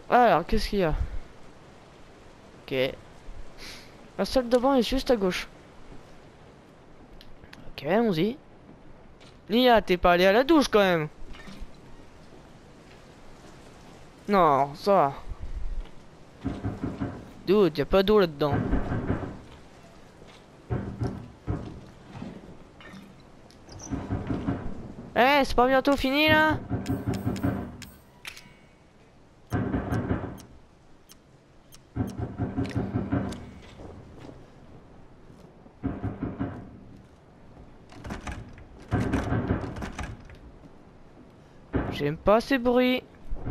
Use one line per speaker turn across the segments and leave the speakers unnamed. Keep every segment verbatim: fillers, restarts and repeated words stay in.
Alors, qu'est-ce qu'il y a? Ok. La salle de bain est juste à gauche. Ok, allons-y. Nia, t'es pas allé à la douche quand même? Non, ça va. Dude, y'a pas d'eau là-dedans. Eh, hey, c'est pas bientôt fini là? J'aime pas ces bruits.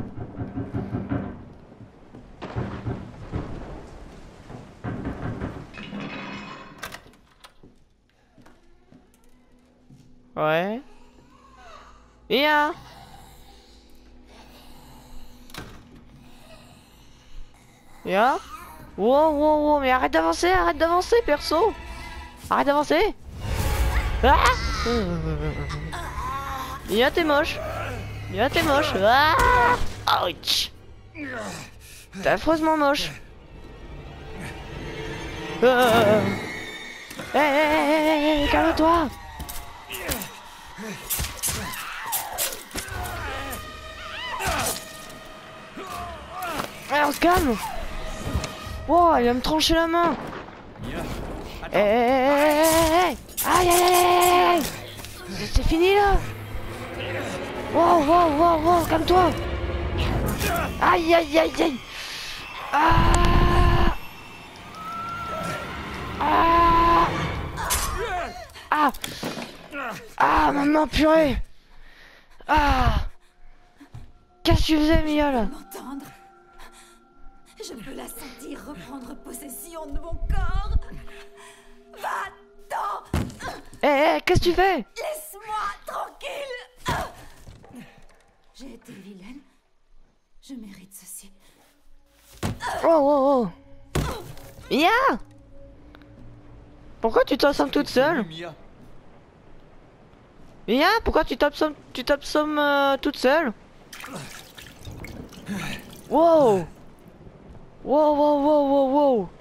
Ouais. Nia! Nia? Wow, wow, wow, mais arrête d'avancer, arrête d'avancer, perso! Arrête d'avancer! Ah! Nia, t'es moche! Nia, t'es moche! Ah! Ouch! T'es affreusement moche! Ah! Hé, hé, hé, hé, calme-toi! Allez, on se calme! Wow, il va me trancher la main! Hé, hé, hé, hé! Aïe, aïe, aïe, aïe! C'est fini là! Wow, wow, wow, wow, calme-toi! Aïe, aïe, aïe, aïe! Ah! Ah! Ah! Ah, maman, purée! Ah! Qu'est-ce que tu faisais, Mia, là?
M'entendre. Je peux la sentir reprendre possession de mon corps. Va-t'en!
Hé, hé, qu'est-ce que tu fais?
Laisse-moi tranquille! J'ai été vilaine. Je mérite ceci.
Oh, oh, oh! Mia! Pourquoi tu t'assommes toute seule? Mia, pourquoi tu t'assommes tu t'assommes euh, toute seule? Wow! Wow, wow, wow, wow, wow!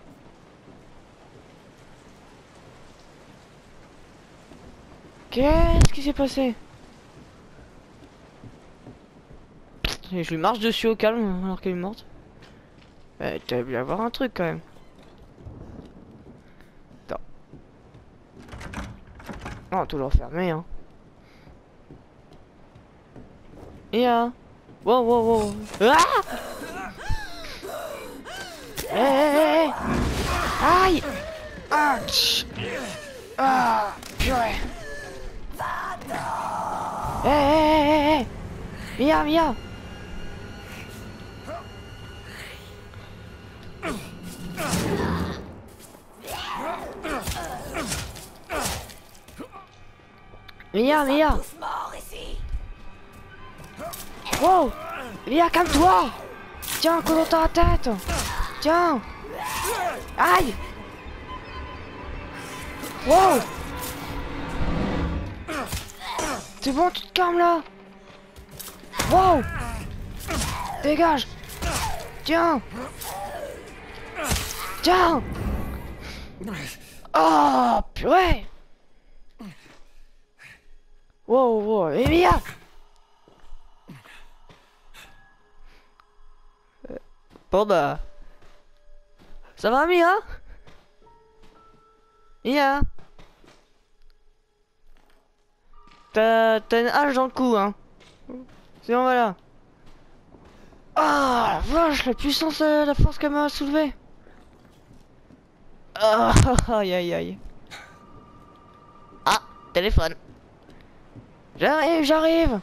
Qu'est-ce qui s'est passé? Et je lui marche dessus au calme alors qu'elle est morte. Eh, t'as dû avoir un truc quand même. Attends. Non, toujours fermé, hein. Et ah! Wow, wow, wow! Ah! Hé, hé, hé! Aïe! Ah! tch. Ah! Purée! Hé, hé, hé, hé! Mia, Mia! Mia, Mia!
Tous morts ici.
Wow! Mia, calme-toi! Tiens, un coup dans ta tête! Tiens! Aïe! Wow! C'est bon, tu te calmes là! Wow! Dégage! Tiens! Tiens! Oh, purée! Wow, wow, et Mia! Euh, Bon bah... Ça va, Mia? Mia? T'as t'as une hache dans le cou, hein? C'est bon, voilà. Ah, la vache, la puissance, euh, la force qu'elle m'a soulevé. Ah, aïe, aïe, aïe. Ah, téléphone. J'arrive, j'arrive.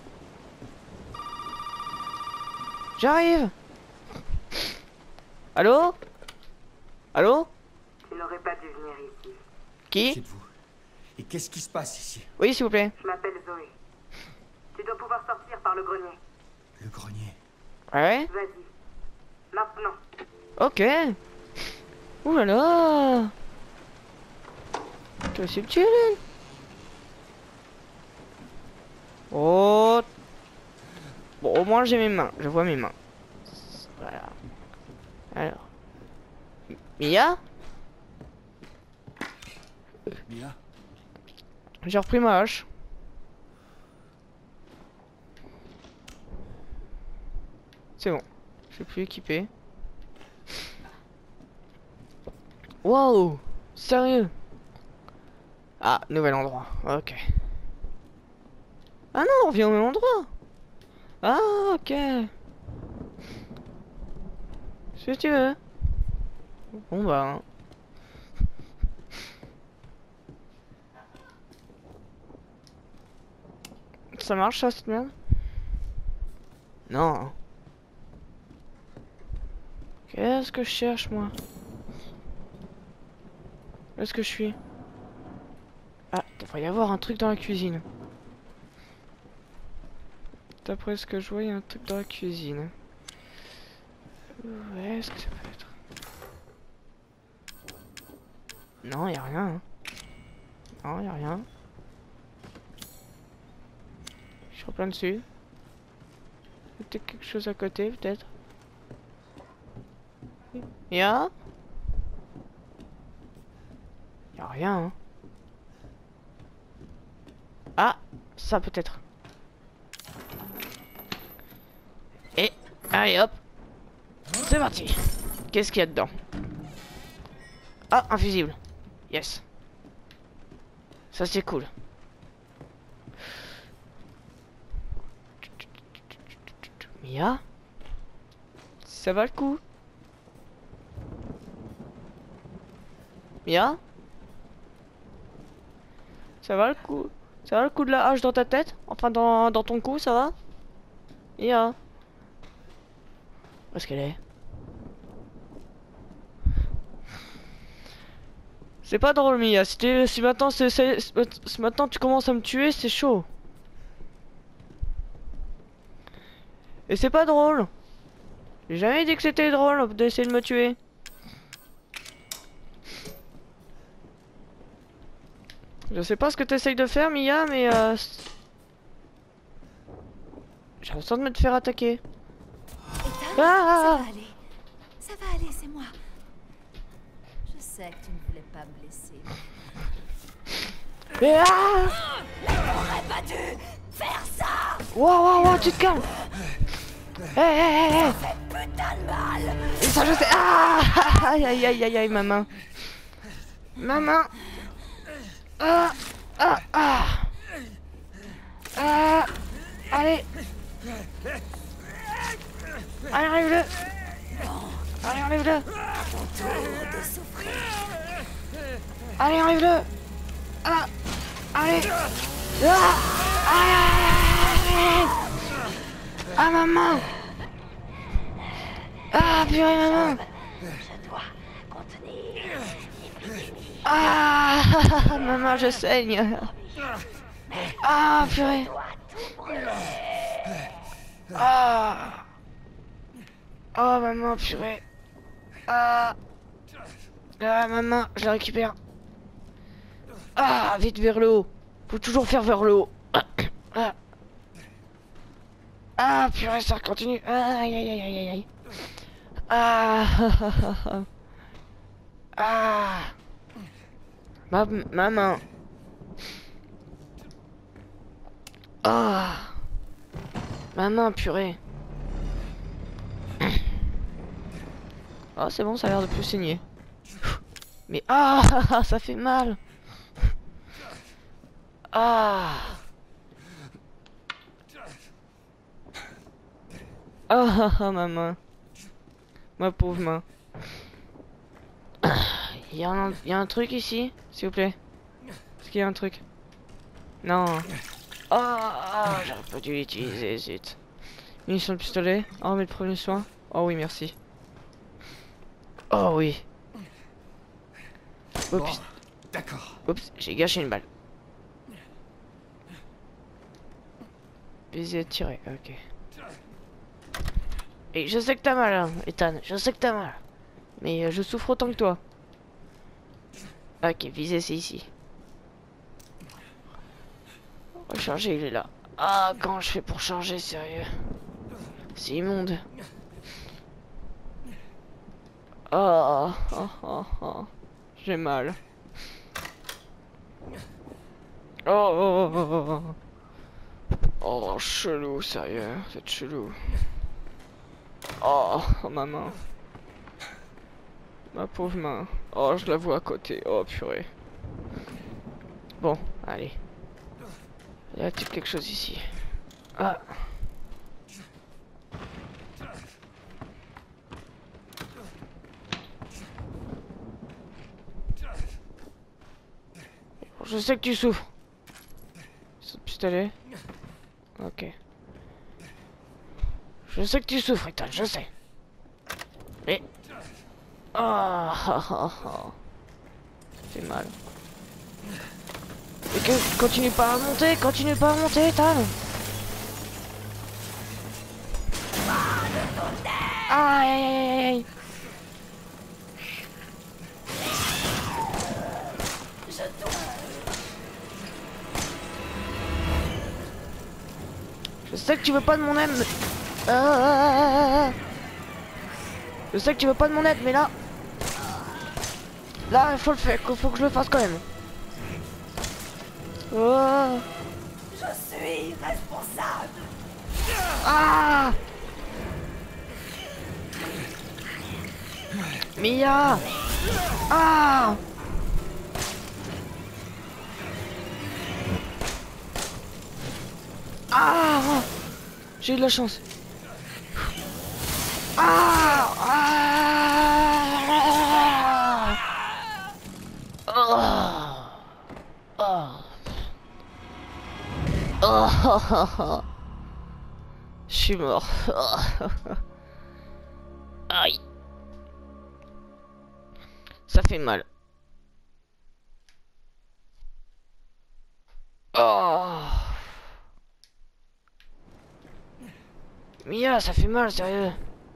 J'arrive. Allô? Allô?
Tu n'aurais pas dû venir ici.
Qui?
Qui êtes-vous? Et qu'est-ce qui se passe ici?
Oui, s'il vous plaît.
Je m'appelle Zoé. Tu dois pouvoir sortir par le grenier.
Le grenier.
Ouais.
Vas-y. Maintenant.
Ok. Ouh là là. Tu es subtil. Oh. Bon, au moins j'ai mes mains. Je vois mes mains. Voilà. Alors. Mia?
Mia?
J'ai repris ma hache. C'est bon. Je suis plus équipé. Wow! Sérieux? Ah, nouvel endroit. Ok. Ah non, on revient au même endroit. Ah, ok. Ce que tu veux. Bon bah. Ça marche ça cette merde? Non. Qu'est-ce que je cherche moi? Où est-ce que je suis? Ah, il devrait y avoir un truc dans la cuisine. D'après ce que je vois, il y a un truc dans la cuisine. Où est-ce que ça peut être? Non, y a rien. Hein. Non, y a rien. Je suis en plein dessus. Peut-être quelque chose à côté, peut-être. Y'a? Y'a rien. Hein. Ah, ça peut-être. Et allez hop. C'est parti. Qu'est-ce qu'il y a dedans? Ah, un fusible. Yes. Ça c'est cool. Mia? Ça va le coup? Mia? Ça va le coup? Ça va le coup de la hache dans ta tête? Enfin dans, dans ton cou, ça va? Mia? Où est-ce qu'elle est? C'est pas drôle, Mia. Si, si maintenant, c'est, c'est, si maintenant tu commences à me tuer, c'est chaud. Et c'est pas drôle. J'ai jamais dit que c'était drôle d'essayer de me tuer. Je sais pas ce que t'essayes de faire, Mia, mais euh... j'ai l'impression de me te faire attaquer.
Ethan,
Ah!
ça va aller. Ça va aller, c'est moi. Je sais que tu ne voulais pas me blesser.
Et ah!
J'aurais pas dû faire ça.
Wow, wow, wow, tu te calmes. Hé, hé, hé, hé.
Putain de mal.
Et ça, je sais. Ah! Aïe, aïe, aïe, aïe, aïe, ma main. Ma main. Ah! Ah! Ah! Ah! Allez! Allez, enlève-le! Allez, enlève-le! Allez, enlève-le! Ah! Allez! Ah! Allez! Ah, ma main! Ah, purée, ma main! Ah! Ma main, je saigne! Ah, purée! Ah! Oh, ma main, purée! Ah! Ah, ma main, je la récupère! Ah, vite vers le haut! Faut toujours faire vers le haut! Ah! Ah, purée, ça continue! Aïe, aïe, aïe, aïe, aïe! Ah! Ah! Ma, ma main! Ah! Ma main, purée! Ah, c'est bon, ça a l'air de plus saigner. Mais ah! Ça fait mal! Ah! Ah, ah, ma main! Ma pauvre main! Il y, a un, y a un truc ici, s'il vous plaît? Est-ce qu'il y a un truc? Non. Ah, j'aurais pas dû l'utiliser, zut. Munition de pistolet. Oh, mais le premier soin. Oh oui, merci. Oh oui.
Bon,
Oups,
d'accord.
oups, j'ai gâché une balle. Viser, tirer, ok. Et je sais que t'as mal, hein, Ethan, je sais que t'as mal. Mais euh, je souffre autant que toi. Ok, viser, c'est ici. Recharger, il est là. Ah, comment je fais pour charger, sérieux? C'est immonde. Oh, oh, oh, oh. J'ai mal. Oh, oh, oh, oh, oh. Oh, chelou, sérieux, c'est chelou. Oh, oh, ma main. Ma pauvre main. Oh, je la vois à côté. Oh, purée. Bon, allez. Il y a peut-être quelque chose ici. Ah. Je sais que tu souffres. Ce pistolet. Ok. Je sais que tu souffres, Ethan, je sais. Mais... Oh, oh, oh, oh. C'est mal. Et que continue pas à monter, continue pas à monter, Ethan. Aïe aïe aïe aïe. Je sais que tu veux pas de mon aide. Mais... Ah. Je sais que tu veux pas de mon aide, mais là... Là, il faut le faire, il faut que je le fasse quand même. Oh.
Je suis responsable.
Ah. Mia. Ah. Ah. J'ai eu de la chance. Ah. Ah. Oh. Oh. Oh. Je suis mort. Oh. Aïe. Ça fait mal. Oh. Mia, ça fait mal, sérieux.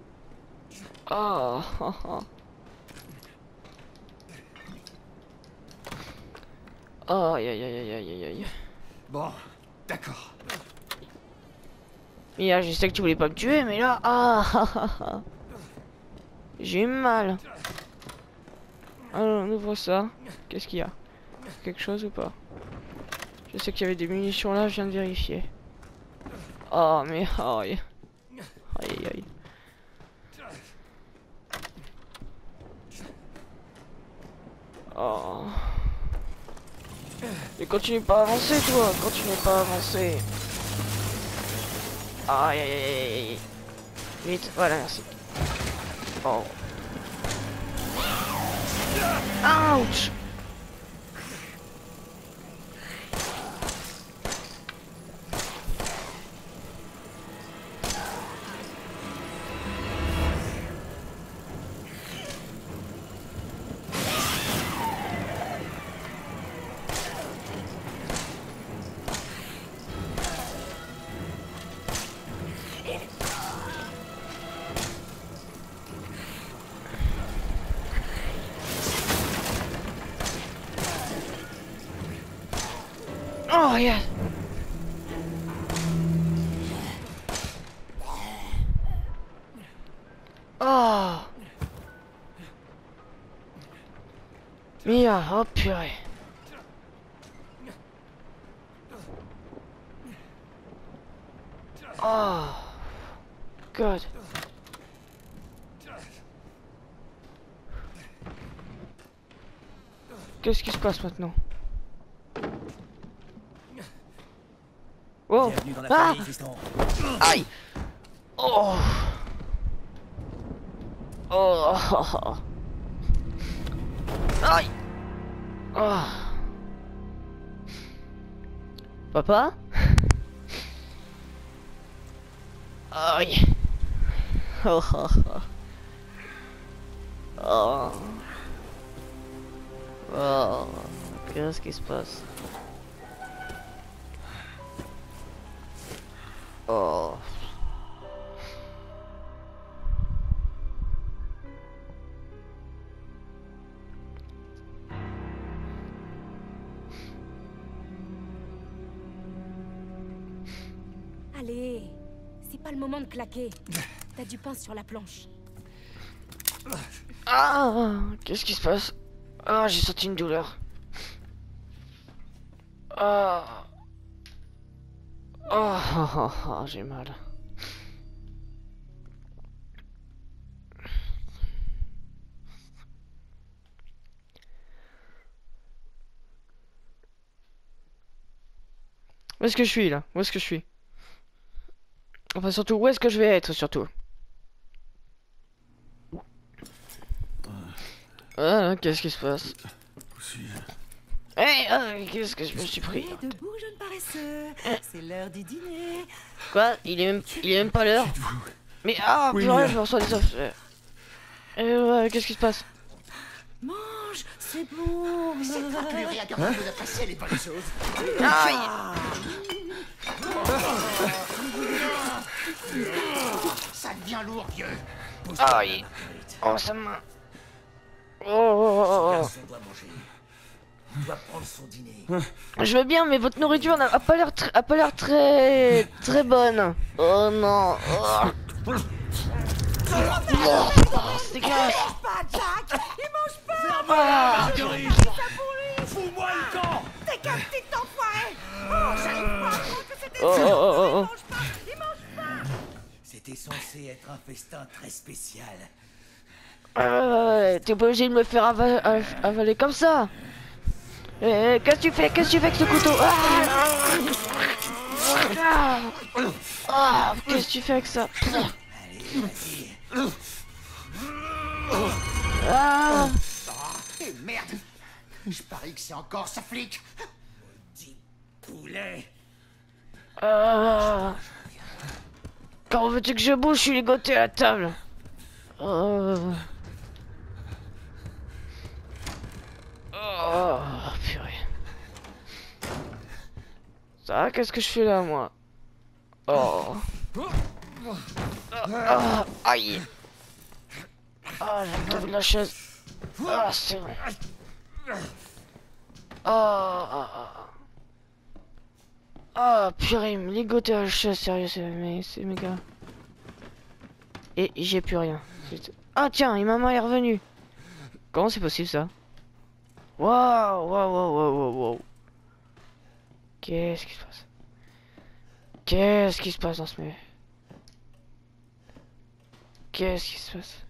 Oh. Oh, oh. Oh, aïe aïe aïe aïe aïe aïe.
Bon, d'accord.
Mia, je sais que tu voulais pas me tuer, mais là... Ah, ah, ah, ah. J'ai mal. Alors, on ouvre ça. Qu'est-ce qu'il y a? Quelque chose ou pas? Je sais qu'il y avait des munitions là, je viens de vérifier. Oh, mais... Oh, aïe. Aïe, aïe, aïe. Oh. Mais continue pas à avancer, toi. Continue pas à avancer. Aïe, aïe, aïe, aïe. Vite, voilà, merci. Oh. Ouch. Oh, yeah. Oh. Mia, oh purée. Oh. God. Qu'est-ce qui se passe maintenant? Oh.
Bienvenue dans la
Ah.
famille, fiston.
Aïe. Oh. Oh. Aïe. Oh. Papa? Aïe. Oh, oh, oh. Oh. Oh. Qu'est-ce qui se passe? Oh.
Allez, c'est pas le moment de claquer. T'as du pain sur la planche.
Ah, qu'est-ce qui se passe? Ah, j'ai senti une douleur. Ah. Oh, oh, oh, oh, j'ai mal. Où est-ce que je suis là? Où est-ce que je suis? Enfin surtout, où est-ce que je vais être surtout? Ah, qu'est-ce qui se passe? Hey, oh, qu'est-ce que je me suis pris?
Debout, jeune paresseux. C'est l'heure du dîner.
Quoi? Il est même, il est même pas l'heure? Mais ah,
Oui,
purée,
mais-
je reçois des affaires. Euh, ouais, qu'est-ce qui se passe?
Mange, c'est bon.
C'est toi qui lui réaggravez de passer les bonnes choses.
Aïe!
Ça devient lourd, vieux.
Aïe! Oh, ça m'a... Oh, oh, oh, oh.
On doit manger. Il doit prendre son dîner.
Je veux bien, mais votre nourriture n'a a pas l'air tr- a pas l'air très très bonne. Oh non. Oh. Oh, c'est dégueulasse.
Pas Jack. Il mange pas.
Ah.
Fous-moi le camp.
T'es qu'un petit enfoiré. Oh, j'arrive pas à croire que c'était
Oh,
ça.
oh, oh,
Il
oh.
mange pas. Il mange pas.
C'était censé être un festin très spécial.
Euh, T'es pas obligé de me faire ava- av- avaler comme ça. Eh, qu'est-ce que tu fais? Qu'est-ce que tu fais avec ce couteau? Ah, ah. Ah, qu'est-ce que tu fais avec ça?
Allez, vas-y.
Ah.
Et merde. Je parie que c'est encore ce flic. Maudit poulet.
Ah. Quand veux-tu que je bouge? Je suis ligoté à la table. Oh. Oh, purée. Ça, qu'est-ce que je fais là, moi? Oh. Ah, aïe. Ah, j'ai tombé de la chaise. Ah, c'est bon. Ah. Ah, purée, il me ligotait à la chaise, sérieux, c'est mais c'est méga. Et j'ai plus rien. Ah tiens, et maman est revenue. Comment c'est possible ça? Waouh, waouh, waouh, waouh, waouh, waouh. Qu'est-ce qui se passe? Qu'est-ce qui se passe dans ce milieu? Qu'est-ce qui se passe?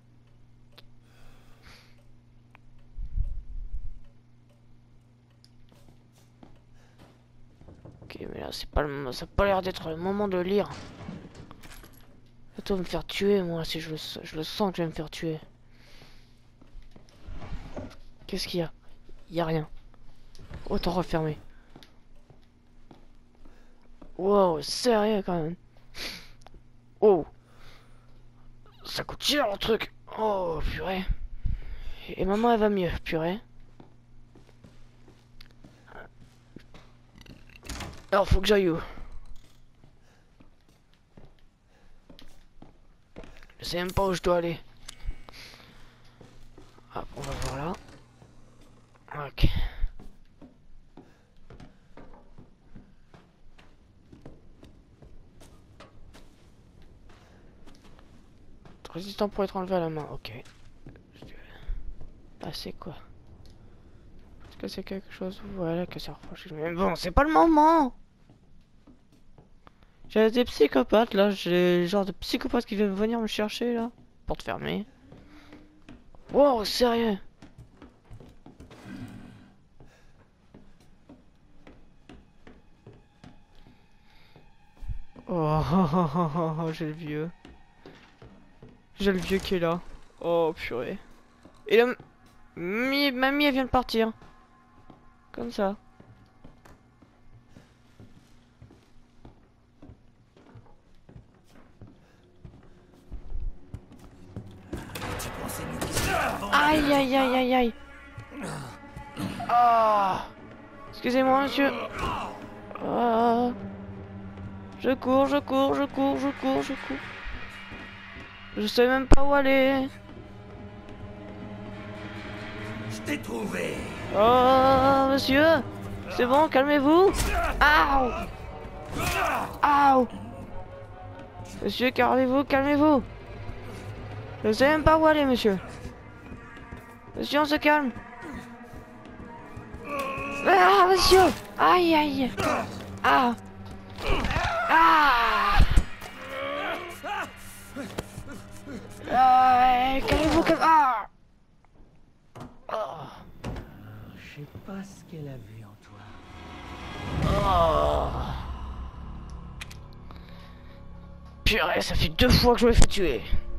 Ok, mais là c'est pas le moment, ça a pas l'air d'être le moment de lire. Attends, me faire tuer, moi, si je le, je le sens que je vais me faire tuer. Qu'est-ce qu'il y a? Il y a rien. Autant refermer. Wow, sérieux quand même. Oh. Ça coûte cher le truc. Oh, purée. Et maman, elle va mieux, purée. Alors, faut que j'aille où? Je sais même pas où je dois aller. Hop, on va voir là. Ok. Résistant pour être enlevé à la main, ok. Ah, c'est quoi? Est-ce que c'est quelque chose? Voilà, que ça reproche. Mais bon, c'est pas le moment! J'ai des psychopathes là, j'ai le genre de psychopathes qui viennent venir me chercher là. Porte fermée. Wow, sérieux? Oh, oh, oh, oh, oh, oh, j'ai le vieux. J'ai le vieux qui est là. Oh purée. Et là, mi- mamie elle vient de partir. Comme ça.
Tu pensais nous quitter avant de-
Aïe aïe aïe aïe aïe. Ah. Excusez-moi monsieur. Ah. Je cours, je cours, je cours, je cours, je cours. Je sais même pas où aller.
Je t'ai trouvé.
Oh monsieur. C'est bon, calmez-vous. Aouh. Aouh. Monsieur, calmez-vous, calmez-vous. Je sais même pas où aller, monsieur. Monsieur, on se calme. Ah, monsieur. Aïe, aïe. Ah. Ah. Ah, calmez-vous, calmez-vous. Ah. Oh.
Je sais pas ce qu'elle a vu en toi.
Oh. Purée, ça fait deux fois que je me fais tuer.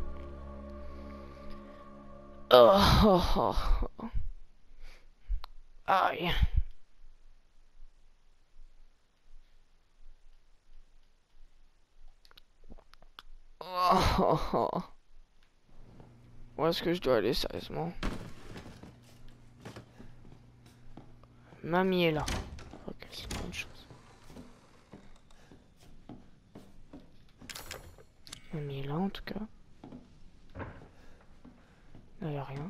Oh, oh, oh. Aïe. Oh, oh, oh. Où est-ce que je dois aller, sérieusement? Mamie est là. Ok, c'est une bonne chose. Mamie est là, en tout cas. Là, y a rien.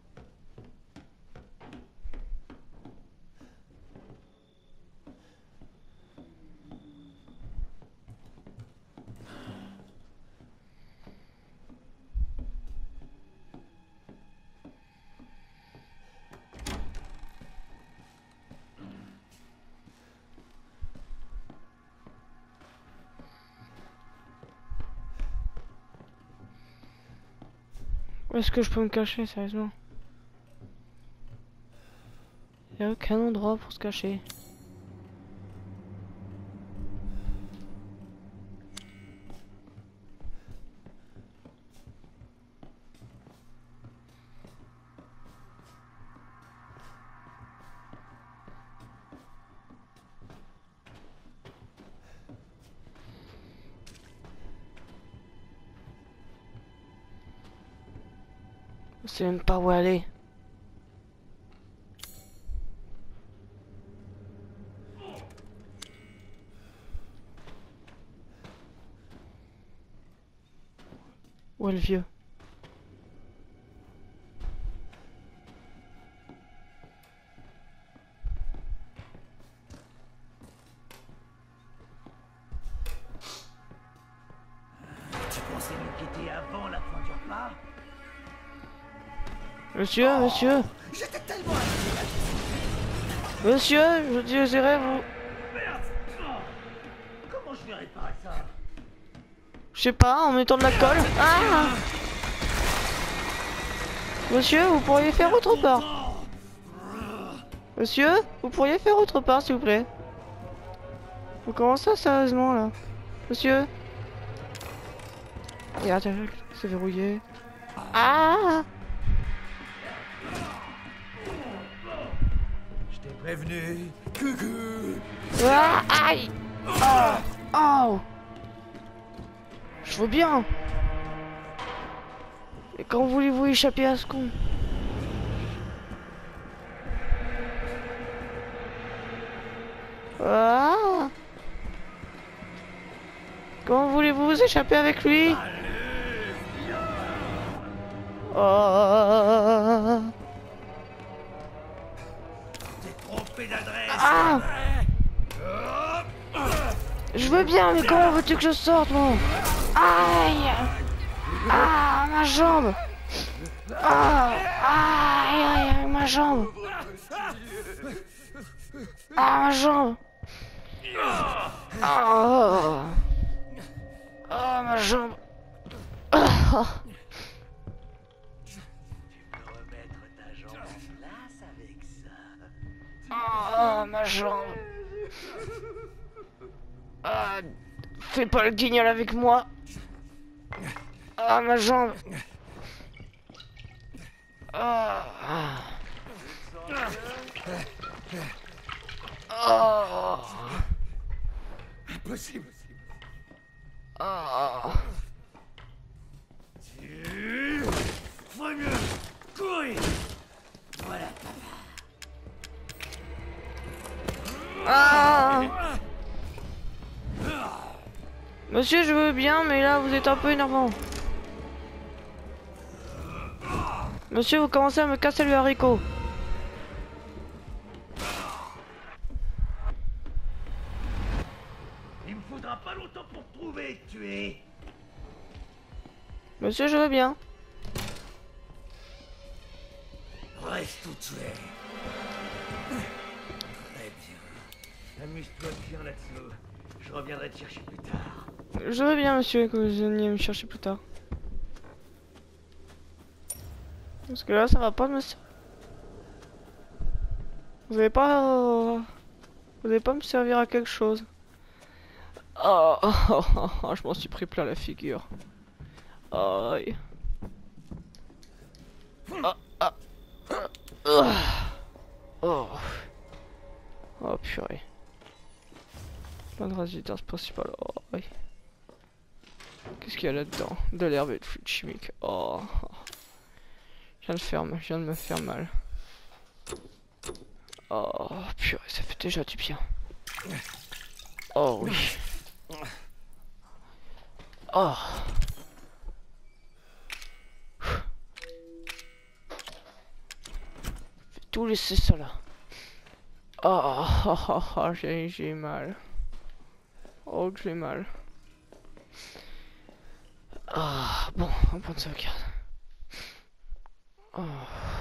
Où est-ce que je peux me cacher, sérieusement? Il n'y a aucun endroit pour se cacher. Je sais même pas où aller. Où est le vieux?
Tu pensais nous quitter avant la fin du repas?
Monsieur, oh, monsieur.
J'étais tellement...
Monsieur, je désirais vous...
Merde! Comment je vais réparer ça?
Je sais pas, en mettant de la colle. Ah! Monsieur, vous pourriez faire autre part. Monsieur, vous pourriez faire autre part, s'il vous plaît. Vous commencez ça, sérieusement, là? Monsieur? Regarde, c'est verrouillé. Ah!
Je t'ai prévenu. Coucou.
Ah, aïe! Oh! Oh! Je veux bien! Et quand voulez-vous échapper à ce con? Ah! Comment voulez-vous échapper avec lui? Oh!
T'es trompé d'adresse!
Ah! Je veux bien, mais comment veux-tu que je sorte, moi? Aïe! Ah, ma jambe! Ah! Aïe, aïe, aïe, ma jambe! Ah, ma jambe! Oh! Oh, ma jambe! Oh!
Remettre ta jambe en place avec ça.
Oh, ma jambe! Ah, fais pas le guignol avec moi! Ah, ma jambe! Ah! Oh!
Impossible.
Oh!
Tu... Faut mieux courir! Voilà.
Ah! Monsieur, je veux bien, mais là, vous êtes un peu énervant. Monsieur, vous commencez à me casser le haricot.
Il me faudra pas longtemps pour te trouver, tu es.
Monsieur, je veux bien.
reste où tu es. Très bien. Amuse-toi bien là-dessous. Je reviendrai te chercher plus tard.
Je veux bien, monsieur, que vous veniez me chercher plus tard. Parce que là, ça va pas, monsieur. Vous allez pas... euh, Vous allez pas me servir à quelque chose. Oh, oh, oh, oh, je m'en suis pris plein la figure. Aïe. Ah, ah, ah. Oh. Oh, purée. Plein de résidence principale. Oh, oui. Qu'est-ce qu'il y a là-dedans? De l'herbe et de fluide chimique. Oh. Je viens de faire mal. Je viens de me faire mal. Oh, purée, ça fait déjà du bien. Oh, oui. Oh. Fais tout laisser ça là. Oh, oh, oh, oh, j'ai j'ai mal. Oh, que j'ai mal. Ah, bon, on va prendre sauvegarde. Oh.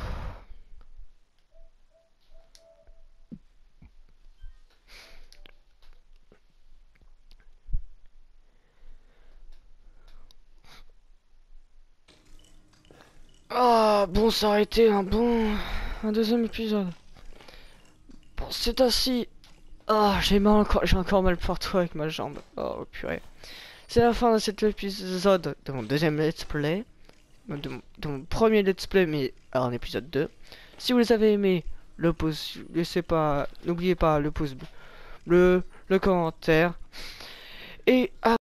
Ah, bon, ça aurait été un bon... un deuxième épisode. Bon, c'est ainsi... Ah, j'ai mal encore, j'ai encore mal partout avec ma jambe. Oh, purée. C'est la fin de cet épisode de mon deuxième let's play. De mon, de mon premier let's play, mais en épisode deux. Si vous les avez aimés, le pouce, laissez pas... N'oubliez pas le pouce bleu, le commentaire. Et...